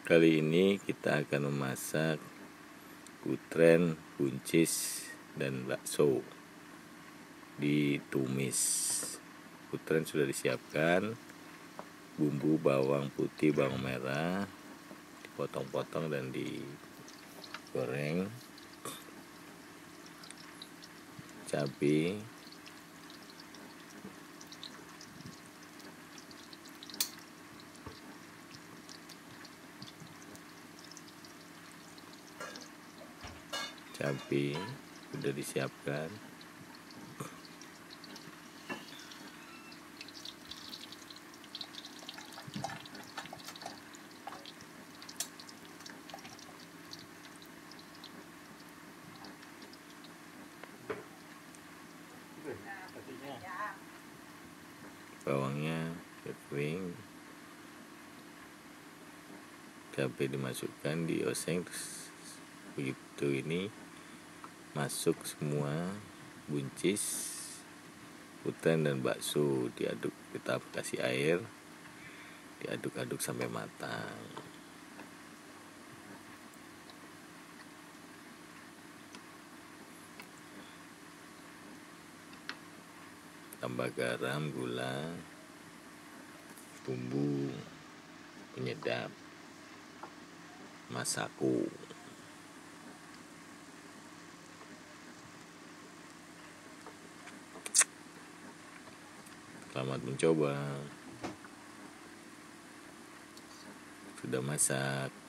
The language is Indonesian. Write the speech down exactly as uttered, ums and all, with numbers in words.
Kali ini kita akan memasak putren, buncis, dan bakso ditumis. Putren sudah disiapkan, bumbu bawang putih, bawang merah dipotong-potong dan digoreng, cabai, cabai sudah disiapkan, bawangnya kering, cabai dimasukkan, dioseng. Begitu ini masuk semua buncis, putren, dan bakso, diaduk. Kita kasih air, diaduk-aduk sampai matang. Tambah garam, gula, bumbu penyedap, masako. Selamat mencoba. Sudah masak.